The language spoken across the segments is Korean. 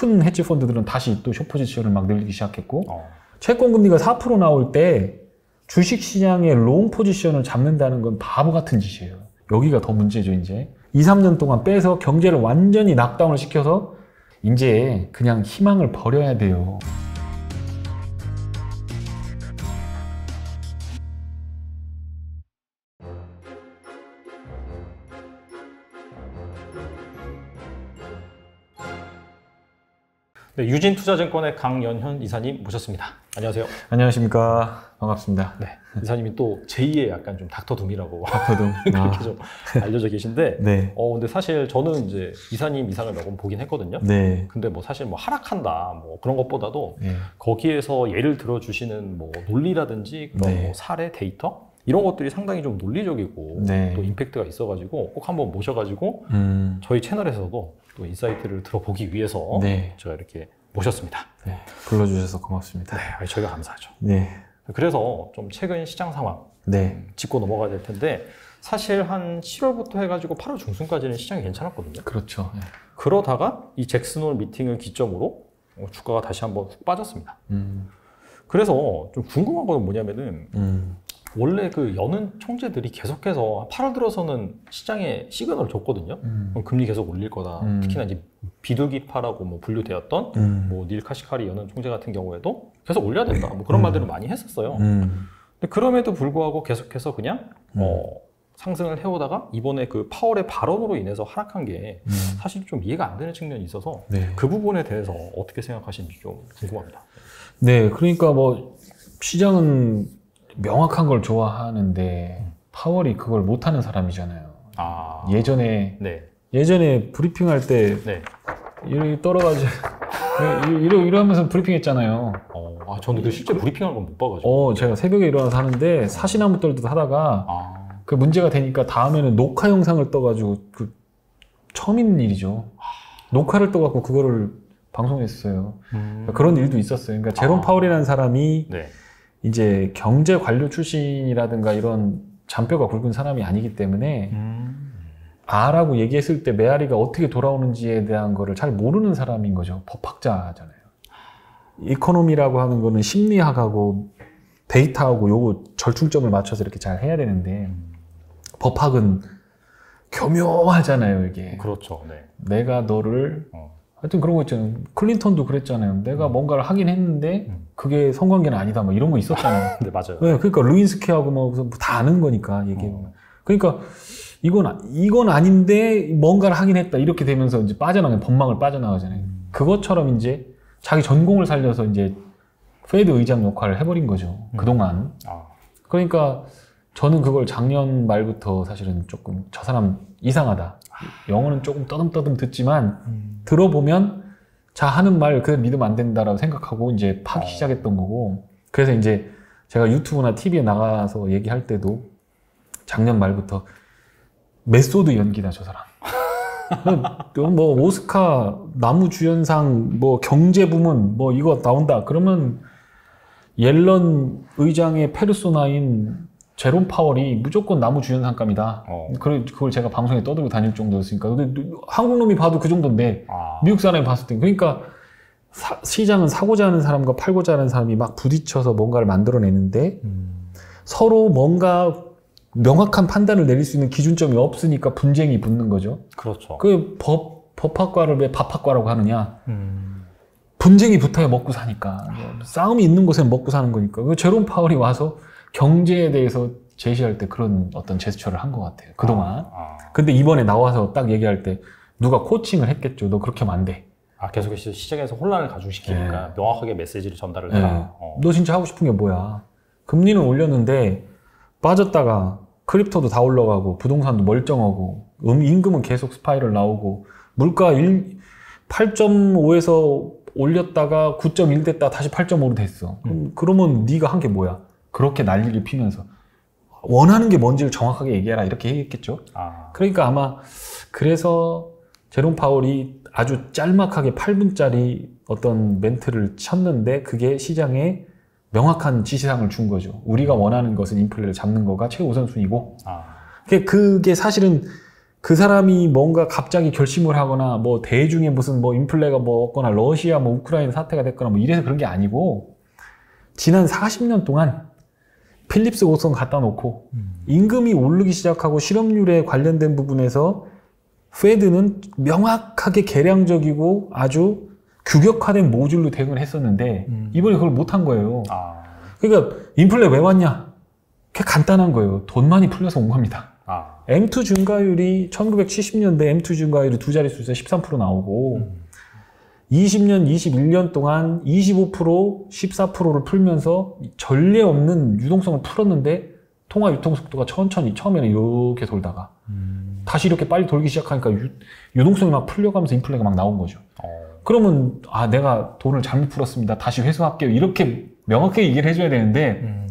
큰 헤지 펀드들은 다시 또 숏 포지션을 막 늘리기 시작했고 채권 금리가 4% 나올 때 주식 시장의 롱 포지션을 잡는다는 건 바보 같은 짓이에요. 여기가 더 문제죠. 이제 2, 3년 동안 빼서 경제를 완전히 락다운을 시켜서 이제 그냥 희망을 버려야 돼요. 네, 유진투자증권의 강연현 이사님 모셨습니다. 안녕하세요. 안녕하십니까. 반갑습니다. 네, 이사님이 또 제2의 약간 좀 닥터둠이라고 닥터둠 그렇게 좀 알려져 계신데, 네. 근데 사실 저는 이제 이사님 이상을 몇 번 보긴 했거든요. 네. 근데 뭐 사실 뭐 하락한다 뭐 그런 것보다도 네. 거기에서 예를 들어주시는 뭐 논리라든지 그런 네. 뭐 사례 데이터 이런 것들이 상당히 좀 논리적이고 네. 또 임팩트가 있어가지고 꼭 한번 모셔가지고 저희 채널에서도 또 인사이트를 들어보기 위해서 네. 제가 이렇게 모셨습니다. 네. 불러주셔서 고맙습니다. 네, 저희가 감사하죠. 네. 그래서 좀 최근 시장 상황 네. 짚고 넘어가야 될 텐데, 사실 한 7월부터 해가지고 8월 중순까지는 시장이 괜찮았거든요. 그렇죠. 네. 그러다가 이 잭슨홀 미팅을 기점으로 주가가 다시 한번 훅 빠졌습니다. 그래서 좀 궁금한 건 뭐냐면은 원래 그 여는 총재들이 계속해서 8월 들어서는 시장에 시그널을 줬거든요. 그럼 금리 계속 올릴 거다. 특히나 이제 비둘기파라고 뭐 분류되었던 뭐 닐 카시카리 여는 총재 같은 경우에도 계속 올려야 된다. 뭐 그런 말들을 많이 했었어요. 근데 그럼에도 불구하고 계속해서 그냥 상승을 해오다가 이번에 그 파월의 발언으로 인해서 하락한 게 사실 좀 이해가 안 되는 측면이 있어서 네. 그 부분에 대해서 어떻게 생각하시는지 좀 궁금합니다. 네. 그러니까 뭐 시장은 명확한 걸 좋아하는데 파월이 그걸 못하는 사람이잖아요. 아, 예전에 네. 브리핑할 때 네. 이렇게 떨어가지고 이러면서 브리핑했잖아요. 저는 그 실제 브리핑한 건 못 봐가지고. 제가 새벽에 일어나서 하는데 사시나무 떨듯 하다가 그 문제가 되니까 다음에는 녹화 영상을 떠가지고 그 처음 있는 일이죠. 녹화를 떠갖고 그거를 방송했어요. 그런 일도 있었어요. 그러니까 제롬 파월이라는 사람이 네. 이제 경제 관료 출신이라든가 이런 잔뼈가 굵은 사람이 아니기 때문에 R라고 얘기했을 때 메아리가 어떻게 돌아오는지에 대한 거를 잘 모르는 사람인 거죠. 법학자잖아요. 이코노미라고 하는 거는 심리학하고 데이터하고 요거 절충점을 맞춰서 이렇게 잘 해야 되는데 법학은 교묘하잖아요, 이게. 그렇죠. 네. 내가 너를 하여튼 그런 거 있잖아요. 클린턴도 그랬잖아요. 내가 뭔가를 하긴 했는데 그게 성관계는 아니다. 뭐 이런 거 있었잖아요. 네, 맞아요. 네, 그러니까 루인스키하고 뭐 다 아는 거니까 얘기. 그러니까 이건 아닌데 뭔가를 하긴 했다. 이렇게 되면서 이제 법망을 빠져나가잖아요. 그것처럼 이제 자기 전공을 살려서 이제 페드 의장 역할을 해버린 거죠. 그동안. 그러니까 저는 그걸 작년 말부터 사실은 조금 저 사람 이상하다. 영어는 조금 떠듬떠듬 듣지만 들어보면 자 하는 말 그냥 믿으면 안 된다라고 생각하고 이제 파기 시작했던 거고, 그래서 이제 제가 유튜브나 TV에 나가서 얘기할 때도 작년 말부터 메소드 연기다 저 사람. 뭐 오스카 나무주연상 뭐 경제부문 뭐 이거 나온다 그러면 옐런 의장의 페르소나인 제롬 파월이 무조건 나무주연상감이다. 그걸 제가 방송에 떠들고 다닐 정도였으니까. 근데 한국 놈이 봐도 그 정도인데 미국 사람이 봤을 땐 그러니까 시장은 사고자 하는 사람과 팔고자 하는 사람이 막 부딪혀서 뭔가를 만들어내는데 서로 뭔가 명확한 판단을 내릴 수 있는 기준점이 없으니까 분쟁이 붙는 거죠. 그렇죠. 그 법학과를 왜 밥학과라고 하느냐. 분쟁이 붙어야 먹고 사니까. 싸움이 있는 곳에는 먹고 사는 거니까. 제롬 파월이 와서 경제에 대해서 제시할 때 그런 어떤 제스처를 한 것 같아요. 그동안. 근데 이번에 나와서 딱 얘기할 때 누가 코칭을 했겠죠. 너 그렇게 하면 안 돼. 계속 시장에서 혼란을 가중시키니까 명확하게 메시지를 전달을 해라. 너 진짜 하고 싶은 게 뭐야. 금리는 올렸는데 빠졌다가 크립토도 다 올라가고 부동산도 멀쩡하고 임금은 계속 스파이럴 나오고 물가 8.5에서 올렸다가 9.1 됐다가 다시 8.5로 됐어. 그러면 네가 한 게 뭐야. 그렇게 난리를 피면서 원하는 게 뭔지를 정확하게 얘기해라 이렇게 얘기했겠죠. 그러니까 아마 그래서 제롬 파월이 아주 짤막하게 8분짜리 어떤 멘트를 쳤는데 그게 시장에 명확한 지시사항을 준 거죠. 우리가 원하는 것은 인플레를 잡는 거가 최우선순위고 그게 사실은 그 사람이 뭔가 갑자기 결심을 하거나 뭐 대중에 무슨 뭐 인플레가 뭐 없거나 러시아 뭐 우크라이나 사태가 됐거나 뭐 이래서 그런 게 아니고 지난 40년 동안 필립스 곡선 갖다 놓고 임금이 오르기 시작하고 실업률에 관련된 부분에서 페드는 명확하게 계량적이고 아주 규격화된 모듈로 대응을 했었는데 이번에 그걸 못한 거예요. 그러니까 인플레 왜 왔냐? 그게 간단한 거예요. 돈 많이 풀려서 온 겁니다. M2 증가율이 1970년대 M2 증가율이 두 자릿수에서 13% 나오고 20년, 21년 동안 25%, 14%를 풀면서 전례 없는 유동성을 풀었는데 통화 유통 속도가 천천히 처음에는 이렇게 돌다가 다시 이렇게 빨리 돌기 시작하니까 유동성이 막 풀려가면서 인플레가 막 나온 거죠. 그러면 내가 돈을 잘못 풀었습니다. 다시 회수할게요. 이렇게 명확하게 얘기를 해줘야 되는데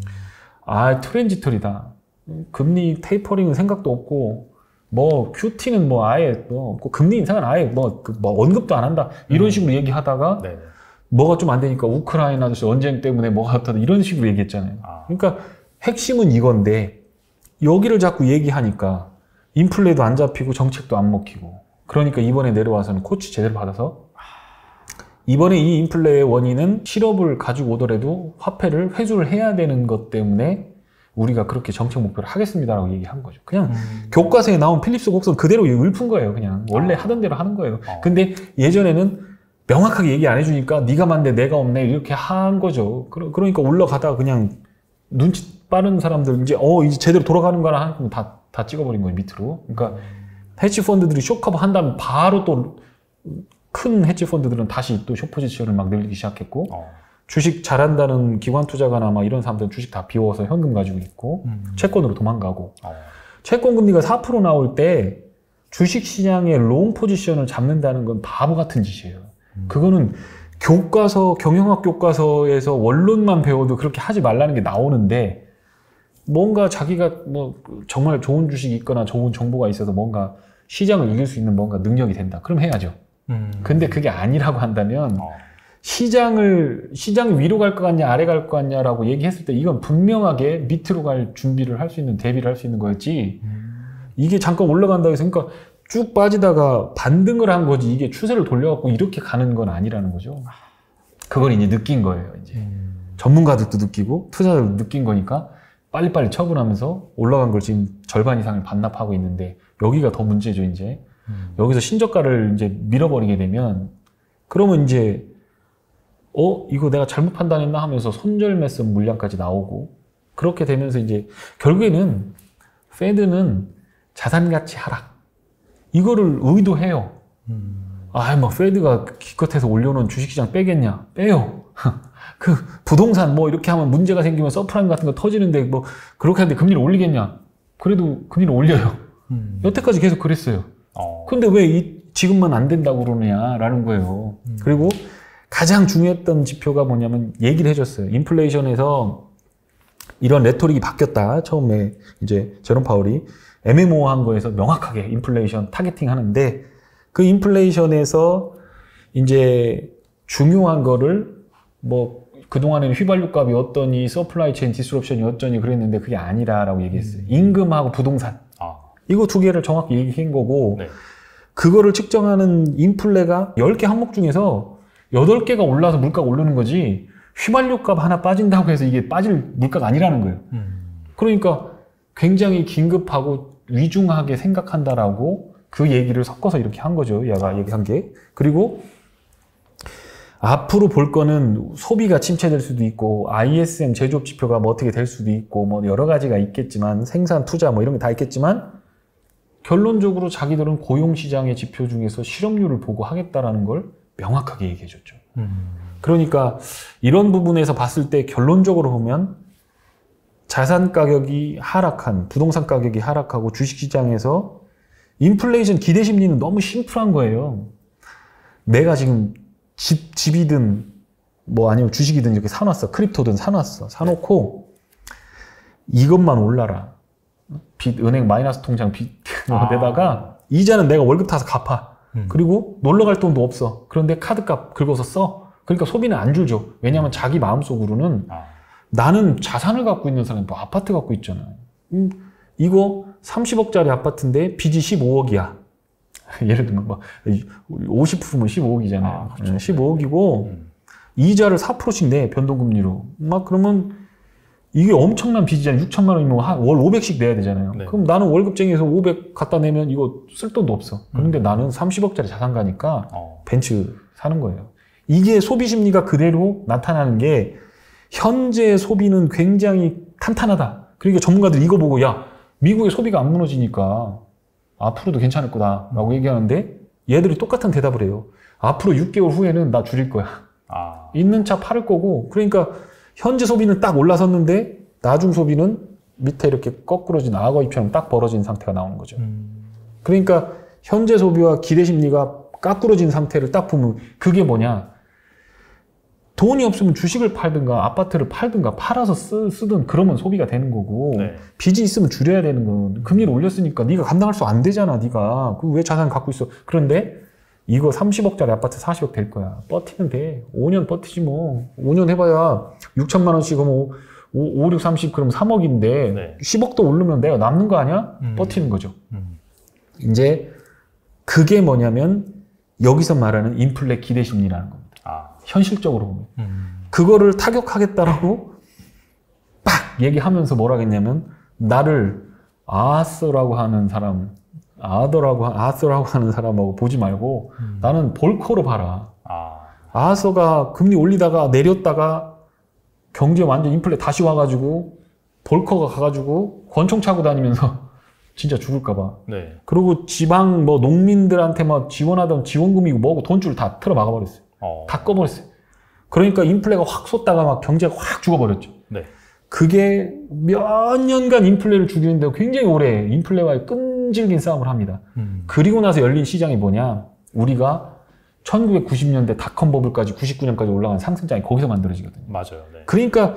트랜지터리다. 금리 테이퍼링은 생각도 없고 뭐 QT는 뭐 아예 뭐 없고 금리 인상은 아예 뭐 언급도 안 한다. 이런 식으로 얘기하다가 뭐가 좀 안 되니까 우크라이나 전쟁 때문에 뭐가 어떠다 이런 식으로 얘기했잖아요. 그러니까 핵심은 이건데 여기를 자꾸 얘기하니까 인플레도 안 잡히고 정책도 안 먹히고 그러니까 이번에 내려와서는 코치 제대로 받아서 이번에 이 인플레의 원인은 실업을 가지고 오더라도 화폐를 회수를 해야 되는 것 때문에 우리가 그렇게 정책 목표를 하겠습니다라고 얘기한 거죠. 그냥 교과서에 나온 필립스 곡선 그대로 읊은 거예요. 그냥 원래 하던 대로 하는 거예요. 근데 예전에는 명확하게 얘기 안 해주니까 네가 맞네 내가 없네 이렇게 한 거죠. 그러니까 올라가다가 그냥 눈치 빠른 사람들 이제 제대로 돌아가는 거라 하니까 다 찍어버린 거예요 밑으로. 그러니까 헤지 펀드들이 쇼커버 한 다음에 바로 또 큰 헤지 펀드들은 다시 또 숏 포지션을 막 늘리기 시작했고 주식 잘한다는 기관 투자가나 막 이런 사람들은 주식 다 비워서 현금 가지고 있고 채권으로 도망가고 채권 금리가 4% 나올 때 주식 시장의 롱 포지션을 잡는다는 건 바보 같은 짓이에요. 그거는 교과서 경영학 교과서에서 원론만 배워도 그렇게 하지 말라는 게 나오는데 뭔가 자기가 뭐 정말 좋은 주식이 있거나 좋은 정보가 있어서 뭔가 시장을 이길 수 있는 뭔가 능력이 된다. 그럼 해야죠. 근데 그게 아니라고 한다면 시장이 위로 갈 것 같냐 아래 갈 것 같냐라고 얘기했을 때 이건 분명하게 밑으로 갈 준비를 할 수 있는 대비를 할 수 있는 거였지 이게 잠깐 올라간다고 해서 그러니까 쭉 빠지다가 반등을 한 거지 이게 추세를 돌려갖고 이렇게 가는 건 아니라는 거죠. 그걸 이제 느낀 거예요. 이제 전문가들도 느끼고 투자자들도 느낀 거니까 빨리빨리 처분하면서 올라간 걸 지금 절반 이상을 반납하고 있는데 여기가 더 문제죠. 이제 여기서 신저가를 이제 밀어버리게 되면 그러면 이제 이거 내가 잘못 판단했나 하면서 손절매수 물량까지 나오고 그렇게 되면서 이제 결국에는 페드는 자산가치 하락 이거를 의도해요. 뭐 페드가 기껏해서 올려놓은 주식시장 빼겠냐? 빼요. 그 부동산 뭐 이렇게 하면 문제가 생기면 서프라임 같은 거 터지는데 뭐 그렇게 하는데 금리를 올리겠냐? 그래도 금리를 올려요. 여태까지 계속 그랬어요. 근데 왜 지금만 안 된다고 그러느냐라는 거예요. 그리고 가장 중요했던 지표가 뭐냐면 얘기를 해줬어요. 인플레이션에서 이런 레토릭이 바뀌었다. 처음에 이제 제롬 파월이 애매모호한 거에서 명확하게 인플레이션 타겟팅 하는데 그 인플레이션에서 이제 중요한 거를 뭐 그동안에는 휘발유 값이 어떠니 서플라이 체인 디스럽션이 어쩌니 그랬는데 그게 아니라라고 얘기했어요. 임금하고 부동산. 이거 두 개를 정확히 얘기한 거고 그거를 측정하는 인플레가 10개 항목 중에서 8개가 올라서 물가가 오르는 거지 휘발유 값 하나 빠진다고 해서 이게 빠질 물가가 아니라는 거예요. 그러니까 굉장히 긴급하고 위중하게 생각한다라고 그 얘기를 섞어서 이렇게 한 거죠. 얘가 얘기한 게. 그리고 앞으로 볼 거는 소비가 침체될 수도 있고 ISM 제조업 지표가 뭐 어떻게 될 수도 있고 뭐 여러 가지가 있겠지만 생산, 투자 뭐 이런 게 다 있겠지만 결론적으로 자기들은 고용시장의 지표 중에서 실업률을 보고 하겠다라는 걸 명확하게 얘기해 줬죠. 그러니까 이런 부분에서 봤을 때 결론적으로 보면 자산 가격이 하락한, 부동산 가격이 하락하고 주식시장에서 인플레이션 기대 심리는 너무 심플한 거예요. 내가 지금 집이든 뭐 아니면 주식이든 이렇게 사놨어. 크립토든 사놨어. 사놓고 이것만 올라라. 은행 마이너스 통장 빚에다가 이자는 내가 월급 타서 갚아. 그리고 놀러 갈 돈도 없어. 그런데 카드값 긁어서 써. 그러니까 소비는 안 줄죠. 왜냐하면 자기 마음속으로는 나는 자산을 갖고 있는 사람이 뭐 아파트 갖고 있잖아요. 이거 30억짜리 아파트인데 빚이 15억이야. 예를 들면 뭐 50%면 15억이잖아요. 그렇죠. 15억이고 이자를 4%씩 내, 변동금리로. 막 그러면 이게 엄청난 빚이잖아요. 6천만 원이면 월 500씩 내야 되잖아요. 네. 그럼 나는 월급쟁이에서 500 갖다 내면 이거 쓸 돈도 없어. 그런데 나는 30억짜리 자산가니까 벤츠 사는 거예요. 이게 소비 심리가 그대로 나타나는 게 현재 소비는 굉장히 탄탄하다. 그러니까 전문가들이 이거 보고 야, 미국의 소비가 안 무너지니까 앞으로도 괜찮을 거다라고 얘기하는데 얘들이 똑같은 대답을 해요. 앞으로 6개월 후에는 나 줄일 거야. 있는 차 팔을 거고. 그러니까 현재 소비는 딱 올라섰는데 나중 소비는 밑에 이렇게 거꾸러진 악어 입처럼 딱 벌어진 상태가 나오는 거죠. 그러니까 현재 소비와 기대 심리가 까꾸러진 상태를 딱 보면 그게 뭐냐. 돈이 없으면 주식을 팔든가 아파트를 팔든가 팔아서 쓰든 그러면 소비가 되는 거고 네. 빚이 있으면 줄여야 되는 건 금리를 올렸으니까 네가 감당할 수 안 되잖아. 네가 왜 자산 갖고 있어. 그런데 이거 30억짜리 아파트 40억 될 거야. 버티면 돼. 5년 버티지 뭐. 5년 해봐야 6천만 원씩 뭐 5, 6, 30 그럼 3억인데 네. 10억도 오르면 내가 남는 거 아니야? 버티는 거죠. 이제 그게 뭐냐면 여기서 말하는 인플레 기대 심리라는 겁니다. 현실적으로 보면. 그거를 타격하겠다라고 빡 얘기하면서 뭐라 했냐면 나를 아서라고 하는 사람, 아서라고 하는 사람하고 보지 말고 나는 볼커로 봐라. 아서가 금리 올리다가 내렸다가 경제 완전 인플레 다시 와가지고 볼커가 가가지고 권총 차고 다니면서 진짜 죽을까봐. 네. 그리고 지방 뭐 농민들한테 막 지원하던 지원금이고 뭐고 돈줄 다 틀어 막아버렸어요. 다 꺼버렸어요. 그러니까 인플레가 확 솟다가 막 경제가 확 죽어버렸죠. 네. 그게 몇 년간 인플레를 죽이는데 굉장히 오래 인플레와의 끈질긴 싸움을 합니다. 그리고 나서 열린 시장이 뭐냐. 우리가 1990년대 닷컴 버블까지 99년까지 올라간 상승장이 거기서 만들어지거든요. 맞아요. 네. 그러니까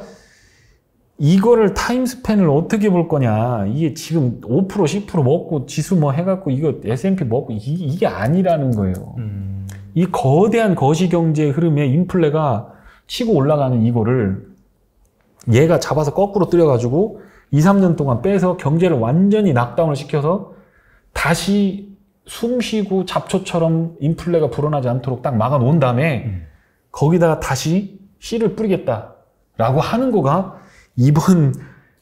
이거를 타임스팬을 어떻게 볼 거냐. 이게 지금 5% 10% 먹고 지수 뭐 해갖고 이거 S&P 먹고 이게 아니라는 거예요. 이 거대한 거시경제의 흐름에 인플레가 치고 올라가는 이거를 얘가 잡아서 거꾸로 때려가지고 2, 3년 동안 빼서 경제를 완전히 낙다운을 시켜서 다시 숨쉬고 잡초처럼 인플레가 불어나지 않도록 딱 막아놓은 다음에 거기다가 다시 씨를 뿌리겠다라고 하는 거가 이번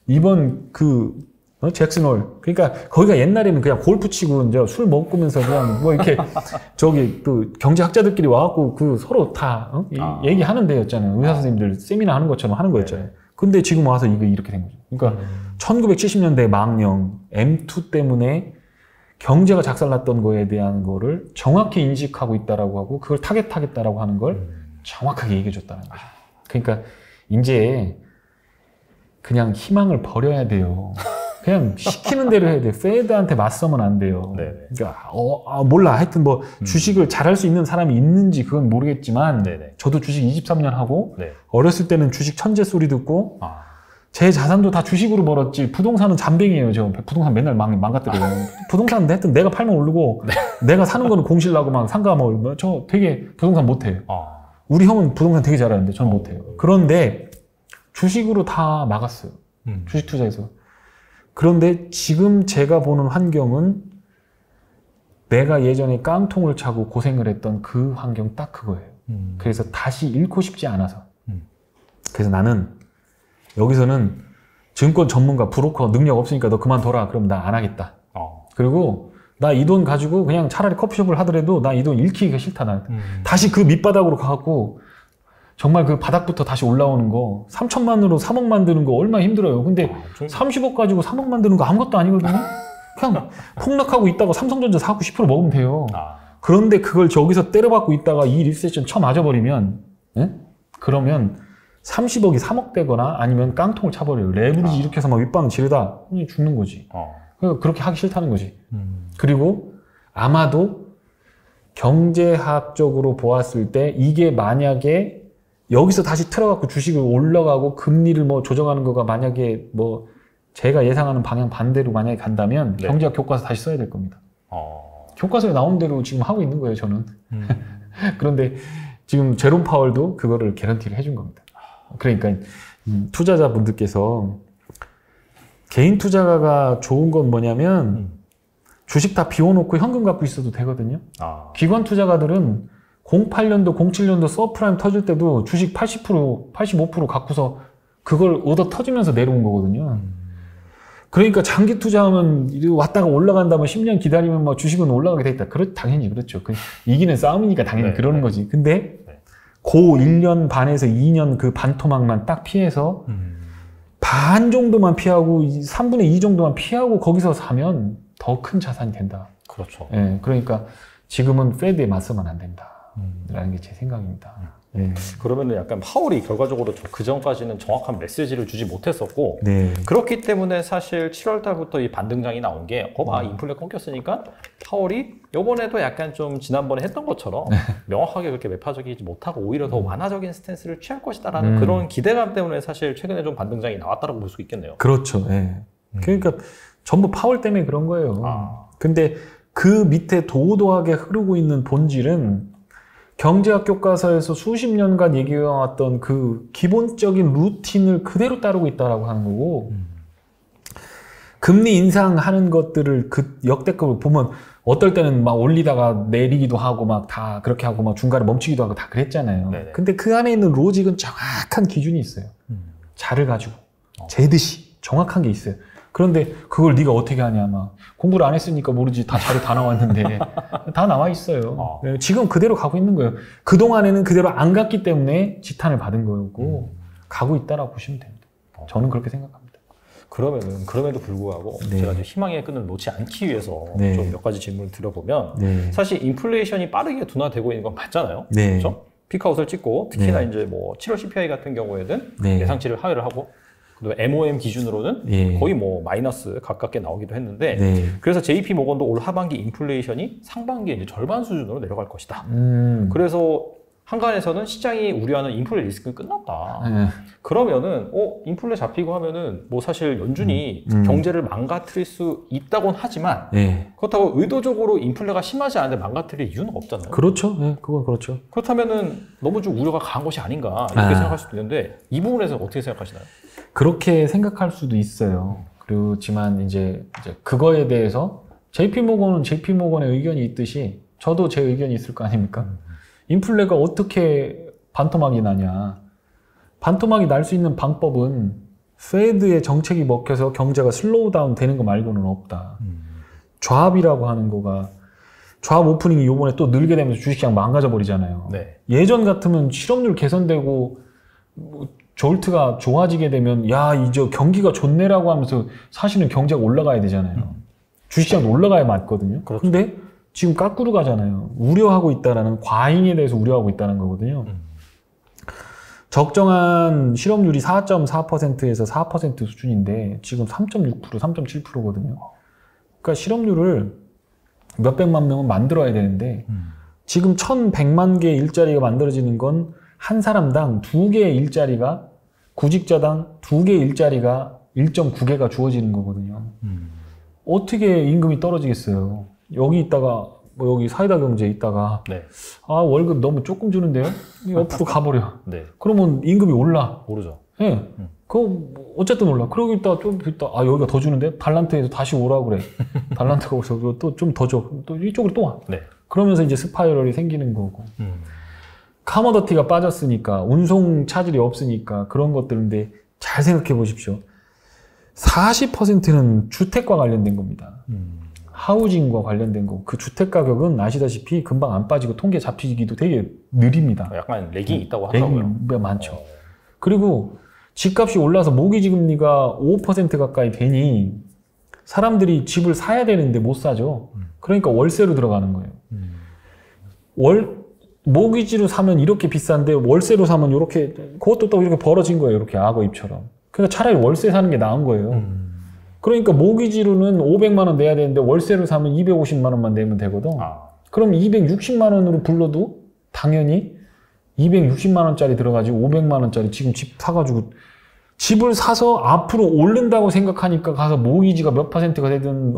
잭슨홀. 그러니까 거기가 옛날에는 그냥 골프 치고 이제 술 먹으면서 그냥 뭐 이렇게 저기 그 경제학자들끼리 와갖고 그 서로 다 얘기하는 데였잖아요. 의사 선생님들 세미나 하는 것처럼 하는 거였잖아요. 근데 지금 와서 이거 이렇게 된 거죠. 그러니까 1970년대 망령 M2 때문에 경제가 작살났던 거에 대한 거를 정확히 인식하고 있다라고 하고 그걸 타겟하겠다라고 하는 걸 정확하게 얘기해 줬다는 거죠. 그러니까 이제 그냥 희망을 버려야 돼요. 그냥 시키는 대로 해야 돼요. 페드한테 맞서면 안 돼요. 네네. 그러니까 몰라. 하여튼 뭐 주식을 잘할 수 있는 사람이 있는지 그건 모르겠지만 네네. 저도 주식 23년 하고 네. 어렸을 때는 주식 천재 소리 듣고 제 자산도 다 주식으로 벌었지 부동산은 잠뱅이에요. 저 부동산 맨날 망가뜨려요. 부동산은 하여튼 내가 팔면 오르고 내가 사는 거는 공실 나고 막 상가 뭐 저 되게 부동산 못해요. 우리 형은 부동산 되게 잘하는데 저는 못해요. 그런데 주식으로 다 막았어요. 주식 투자에서. 그런데 지금 제가 보는 환경은 내가 예전에 깡통을 차고 고생을 했던 그 환경 딱 그거예요. 그래서 다시 잃고 싶지 않아서. 그래서 나는 여기서는 증권 전문가, 브로커 능력 없으니까 너 그만둬라. 그럼 나 안 하겠다. 그리고 나 이 돈 가지고 그냥 차라리 커피숍을 하더라도 나 이 돈 잃기가 싫다. 나 다시 그 밑바닥으로 가갖고 정말 그 바닥부터 다시 올라오는 거 3천만으로 3억 만드는 거 얼마나 힘들어요. 근데 30억 가지고 3억 만드는 거 아무것도 아니거든요. 그냥 폭락하고 있다가 삼성전자 사고 10% 먹으면 돼요. 그런데 그걸 저기서 때려받고 있다가 이 리세션 쳐맞아버리면 그러면 30억이 3억 되거나 아니면 깡통을 차버려요. 레버리지 이렇게 해서 막 윗방 지르다 죽는 거지. 그렇게 하기 싫다는 거지. 그리고 아마도 경제학적으로 보았을 때 이게 만약에 여기서 다시 틀어갖고 주식을 올라가고 금리를 뭐 조정하는 거가 만약에 뭐 제가 예상하는 방향 반대로 만약에 간다면 네. 경제학 교과서 다시 써야 될 겁니다. 교과서에 나온 대로 지금 하고 있는 거예요, 저는. 그런데 지금 제롬 파월도 그거를 개런티를 해준 겁니다. 그러니까 투자자분들께서 개인 투자가가 좋은 건 뭐냐면 주식 다 비워놓고 현금 갖고 있어도 되거든요. 기관 투자가들은 08년도, 07년도 서프라임 터질 때도 주식 80%, 85% 갖고서 그걸 얻어 터지면서 내려온 거거든요. 그러니까 장기 투자하면 왔다가 올라간다면 10년 기다리면 뭐 주식은 올라가게 돼 있다. 당연히 그렇죠. 이기는 싸움이니까 당연히 네, 그러는 네. 거지. 근데 고 1년 반에서 2년 그 반토막만 딱 피해서 반 정도만 피하고 3분의 2 정도만 피하고 거기서 사면 더 큰 자산이 된다. 그렇죠. 예, 그러니까 지금은 페드에 맞서면 안 된다. 라는 게 제 생각입니다. 예. 그러면은 약간 파월이 결과적으로 그 전까지는 정확한 메시지를 주지 못했었고 네. 그렇기 때문에 사실 7월 달부터 이 반등장이 나온 게 인플레 꺾였으니까 파월이 이번에도 약간 좀 지난번에 했던 것처럼 명확하게 그렇게 매파적이지 못하고 오히려 더 완화적인 스탠스를 취할 것이다라는 그런 기대감 때문에 사실 최근에 좀 반등장이 나왔다고 볼 수 있겠네요. 그렇죠. 예. 그러니까 전부 파월 때문에 그런 거예요. 근데 그 밑에 도도하게 흐르고 있는 본질은 경제학 교과서에서 수십 년간 얘기해왔던 그 기본적인 루틴을 그대로 따르고 있다라고 하는 거고, 금리 인상하는 것들을 그 역대급을 보면 어떨 때는 막 올리다가 내리기도 하고 막 다 그렇게 하고 막 중간에 멈추기도 하고 다 그랬잖아요. 네네. 근데 그 안에 있는 로직은 정확한 기준이 있어요. 자를 가지고 재듯이 정확한 게 있어요. 그런데 그걸 네가 어떻게 하냐, 막 공부를 안 했으니까 모르지, 다 자료 다 나왔는데 다 나와 있어요. 지금 그대로 가고 있는 거예요. 그 동안에는 그대로 안 갔기 때문에 지탄을 받은 거고 가고 있다라고 보시면 됩니다. 저는 그렇게 생각합니다. 그러면은 그럼에도 불구하고 제가 이제 희망의 끈을 놓지 않기 위해서 좀 몇 가지 질문을 드려보면 사실 인플레이션이 빠르게 둔화되고 있는 건 맞잖아요. 그렇죠? 피크아웃을 찍고 특히나 이제 뭐 7월 CPI 같은 경우에는 예상치를 하회를 하고. MOM 기준으로는 거의 뭐 마이너스 가깝게 나오기도 했는데 그래서 JP 모건도 올 하반기 인플레이션이 상반기에 이제 절반 수준으로 내려갈 것이다. 그래서 한간에서는 시장이 우려하는 인플레 리스크는 끝났다. 그러면은 인플레 잡히고 하면은 뭐 사실 연준이 경제를 망가뜨릴 수 있다곤 하지만 그렇다고 의도적으로 인플레가 심하지 않은데 망가뜨릴 이유는 없잖아요. 그렇죠. 그건 그렇죠. 그렇다면은 너무 좀 우려가 강한 것이 아닌가 이렇게 생각할 수도 있는데 이 부분에서 어떻게 생각하시나요? 그렇게 생각할 수도 있어요. 그렇지만 이제 그거에 대해서 JP모건은 JP모건의 의견이 있듯이 저도 제 의견이 있을 거 아닙니까? 인플레가 어떻게 반토막이 나냐. 반토막이 날 수 있는 방법은 페드의 정책이 먹혀서 경제가 슬로우 다운 되는 거 말고는 없다. 좌합이라고 하는 거가 좌합 오프닝이 요번에 또 늘게 되면서 주식시장 망가져 버리잖아요. 예전 같으면 실업률 개선되고 졸트가 좋아지게 되면 이제 경기가 좋네라고 하면서 사실은 경제가 올라가야 되잖아요. 주식시장도 올라가야 맞거든요. 근데 지금 까꾸로 가잖아요. 우려하고 있다라는 과잉에 대해서 우려하고 있다는 거거든요. 적정한 실업률이 4.4%에서 4% 수준인데 지금 3.6%, 3.7%거든요. 그러니까 실업률을 몇백만 명은 만들어야 되는데 지금 1,100만 개의 일자리가 만들어지는 건 한 사람당 2개의 일자리가 구직자당 2개의 일자리가 1.9개가 주어지는 거거든요. 어떻게 임금이 떨어지겠어요? 여기 있다가 뭐 여기 사이다 경제에 있다가 월급 너무 조금 주는데요? 옆으로 가버려. 그러면 임금이 올라. 오르죠. 그거 어쨌든 올라. 그러고 있다가 좀 있다 여기가 더 주는데 달란트에서 다시 오라고 그래. 달란트가 오셔서 또 좀 더 줘. 또 이쪽으로 또 와. 그러면서 이제 스파이럴이 생기는 거고. 카모더티가 빠졌으니까 운송 차질이 없으니까 그런 것들인데 잘 생각해 보십시오. 40%는 주택과 관련된 겁니다. 하우징과 관련된 거. 그 주택 가격은 아시다시피 금방 안 빠지고 통계 잡히기도 되게 느립니다. 약간 렉이 있다고 하더라고요. 렉이 많죠. 그리고 집값이 올라서 모기지금리가 5% 가까이 되니 사람들이 집을 사야 되는데 못 사죠. 그러니까 월세로 들어가는 거예요. 모기지로 사면 이렇게 비싼데 월세로 사면 이렇게 그것도 또 이렇게 벌어진 거예요. 이렇게 악어 입처럼. 그러니까 차라리 월세 사는 게 나은 거예요. 그러니까 모기지로는 500만 원 내야 되는데 월세로 사면 250만 원만 내면 되거든. 그럼 260만 원으로 불러도 당연히 260만 원짜리 들어가지고 500만 원짜리 지금 집 사가지고 집을 사서 앞으로 오른다고 생각하니까 가서 모기지가 몇 %가 되든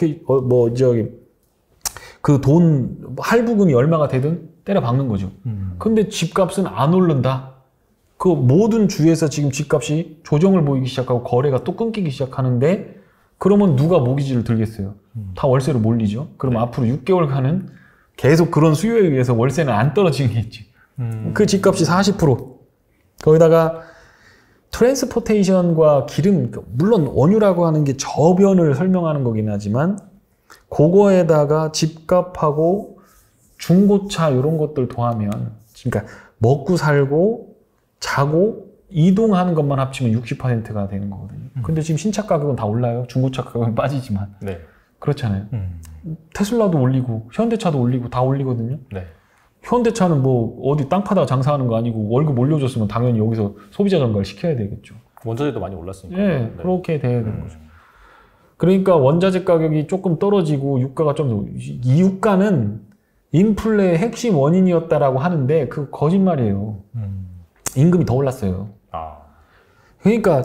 그 돈 할부금이 얼마가 되든 때려 박는 거죠. 근데 집값은 안 오른다. 그 모든 주에서 지금 집값이 조정을 보이기 시작하고 거래가 또 끊기기 시작하는데 그러면 누가 모기지를 들겠어요? 다 월세로 몰리죠. 그럼 앞으로 6개월간은 계속 그런 수요에 의해서 월세는 안 떨어지겠지. 그 집값이 40%. 거기다가 트랜스포테이션과 기름, 물론 원유라고 하는 게 저변을 설명하는 거긴 하지만 그거에다가 집값하고 중고차 이런 것들 더하면 그러니까 먹고 살고 자고 이동하는 것만 합치면 60%가 되는 거거든요. 근데 지금 신차 가격은 다 올라요. 중고차 가격은 빠지지만. 네. 그렇잖아요. 테슬라도 올리고 현대차도 올리고 다 올리거든요. 네. 현대차는 뭐 어디 땅 파다가 장사하는 거 아니고 월급 올려줬으면 당연히 여기서 소비자 전가를 시켜야 되겠죠. 원자재도 많이 올랐으니까. 네, 그렇게 돼야 되는 거죠. 그러니까 원자재 가격이 조금 떨어지고 유가가 좀, 이 유가는 인플레의 핵심 원인이었다라고 하는데 그 거짓말이에요. 임금이 더 올랐어요. 그러니까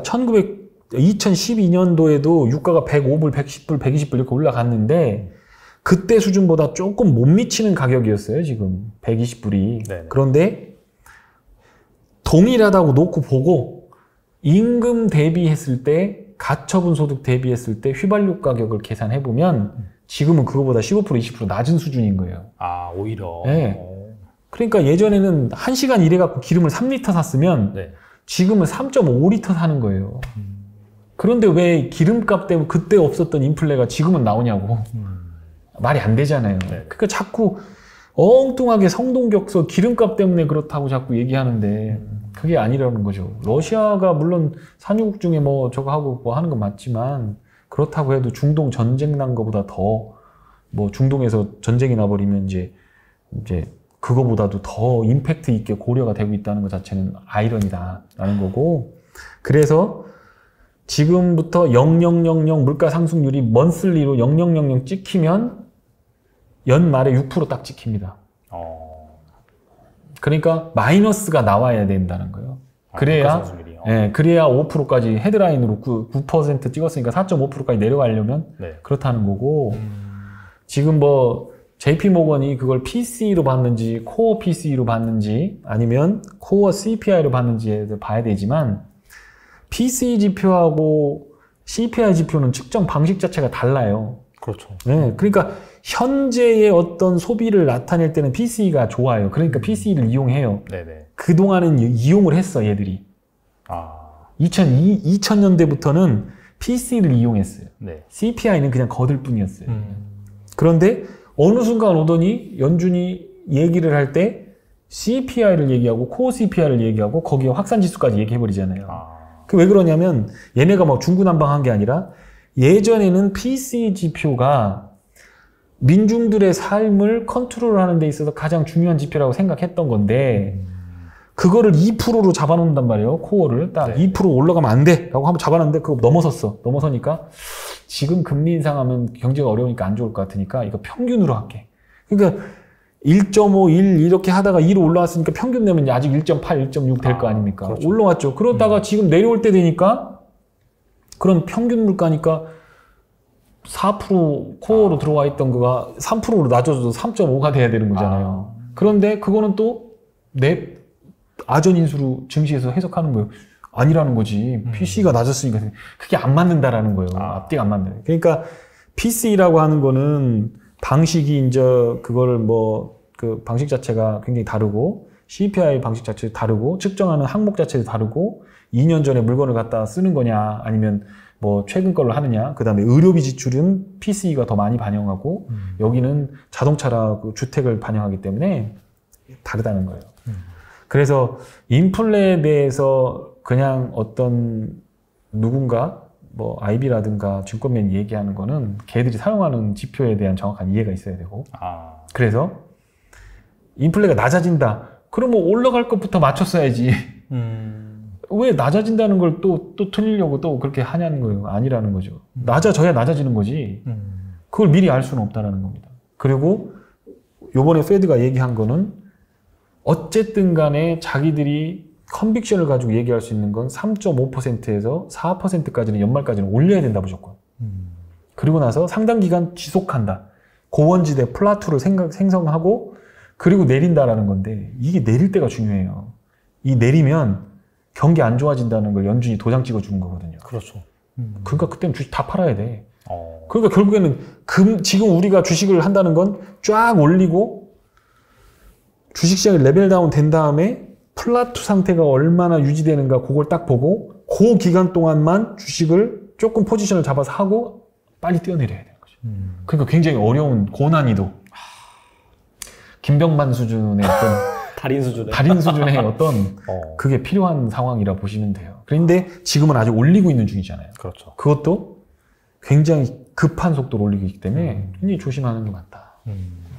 2012년도에도 유가가 105불, 110불, 120불 이렇게 올라갔는데 그때 수준보다 조금 못 미치는 가격이었어요. 지금 120불이. 네네. 그런데 동일하다고 놓고 보고 임금 대비했을 때 가처분 소득 대비했을 때 휘발유 가격을 계산해보면 지금은 그거보다 15% 20% 낮은 수준인 거예요. 오히려. 네. 그러니까 예전에는 1시간 일해갖고 기름을 3리터 샀으면 네. 지금은 3.5리터 사는 거예요. 그런데 왜 기름값 때문에 그때 없었던 인플레가 지금은 나오냐고. 말이 안 되잖아요. 네. 그러니까 자꾸 엉뚱하게 성동격서 기름값 때문에 그렇다고 자꾸 얘기하는데 그게 아니라는 거죠. 러시아가 물론 산유국 중에 뭐 저거 하고 뭐 하는 건 맞지만 그렇다고 해도 중동 전쟁 난 거보다 더 뭐 중동에서 전쟁이 나버리면 이제 그거보다도 더 임팩트 있게 고려가 되고 있다는 것 자체는 아이러니다라는 거고 그래서 지금부터 0000 물가 상승률이 먼슬리로 0000 찍히면 연말에 6% 딱 찍힙니다. 그러니까 마이너스가 나와야 된다는 거예요. 그래야 그래야 5%까지 헤드라인으로 9% 찍었으니까 4.5%까지 내려가려면 네. 그렇다는 거고 지금 뭐 JP모건이 그걸 PC로 봤는지 코어 PC로 봤는지 아니면 코어 CPI로 봤는지에 봐야 되지만 PCE 지표하고 CPI 지표는 측정 방식 자체가 달라요. 그렇죠. 네, 그러니까 현재의 어떤 소비를 나타낼 때는 PCE가 좋아요. 그러니까 PCE를 이용해요. 네네. 그동안은 이용을 했어, 얘들이. 2000년대부터는 PCE를 이용했어요. 네. CPI는 그냥 거들 뿐이었어요. 그런데 어느 순간 오더니 연준이 얘기를 할 때 CPI를 얘기하고 코어 CPI를 얘기하고 거기에 확산지수까지 얘기해버리잖아요. 그 왜 그러냐면 얘네가 막 중구난방한 게 아니라 예전에는 PCE 지표가 민중들의 삶을 컨트롤하는 데 있어서 가장 중요한 지표라고 생각했던 건데 그거를 2%로 잡아놓는단 말이에요. 코어를 딱 네. 2% 올라가면 안 돼 라고 한번 잡아놨는데 그거 넘어서니까 지금 금리 인상하면 경제가 어려우니까 안 좋을 것 같으니까 이거 평균으로 할게. 그러니까 1.5, 1 이렇게 하다가 2로 올라왔으니까 평균 내면 아직 1.8, 1.6 될 거 아닙니까? 그렇죠. 올라왔죠. 그러다가 지금 내려올 때 되니까 그럼 평균 물가니까 4% 코어로 들어와 있던 거가 3%로 낮아져도 3.5가 돼야 되는 거잖아요. 그런데 그거는 또 내 아전인수로 증시에서 해석하는 거예요. 아니라는 거지. PC가 낮았으니까 그게 안 맞는다라는 거예요. 앞뒤가 안 맞는. 그러니까 PC라고 하는 거는 방식이 이제 그거를 뭐 그 방식 자체가 굉장히 다르고 CPI 방식 자체도 다르고 측정하는 항목 자체도 다르고 2년 전에 물건을 갖다 쓰는 거냐 아니면 뭐 최근 걸로 하느냐 그 다음에 의료비 지출은 PCE가 더 많이 반영하고 여기는 자동차라 주택을 반영하기 때문에 다르다는 거예요. 그래서 인플레에 대해서 그냥 어떤 누군가 뭐 IB라든가 증권맨이 얘기하는 거는 걔들이 사용하는 지표에 대한 정확한 이해가 있어야 되고 그래서 인플레가 낮아진다 그러면 올라갈 것부터 맞췄어야지 왜 낮아진다는 걸 또 틀리려고 또 그렇게 하냐는 거예요. 아니라는 거죠. 낮아져야 낮아지는 거지 그걸 미리 알 수는 없다는 겁니다. 그리고 요번에 페드가 얘기한 거는 어쨌든 간에 자기들이 컨빅션을 가지고 얘기할 수 있는 건 3.5%에서 4%까지는 연말까지는 올려야 된다 무조건. 그리고 나서 상당 기간 지속한다. 고원지대 플라투를 생성하고 그리고 내린다라는 건데 이게 내릴 때가 중요해요. 이 내리면 경기 안 좋아진다는 걸 연준이 도장 찍어주는 거거든요. 그렇죠. 그러니까 그때는 주식 다 팔아야 돼. 그러니까 결국에는 지금 우리가 주식을 한다는 건 쫙 올리고 주식시장이 레벨 다운 된 다음에 플라트 상태가 얼마나 유지되는가 그걸 딱 보고 그 기간 동안만 주식을 조금 포지션을 잡아서 하고 빨리 뛰어내려야 되는 거죠. 그러니까 굉장히 어려운 고난이도. 김병만 수준의 어떤 달인 수준의 어떤 그게 필요한 상황이라 보시면 돼요. 그런데 지금은 아직 올리고 있는 중이잖아요. 그렇죠. 그것도 굉장히 급한 속도로 올리고 있기 때문에 굉장히 조심하는 게 맞다.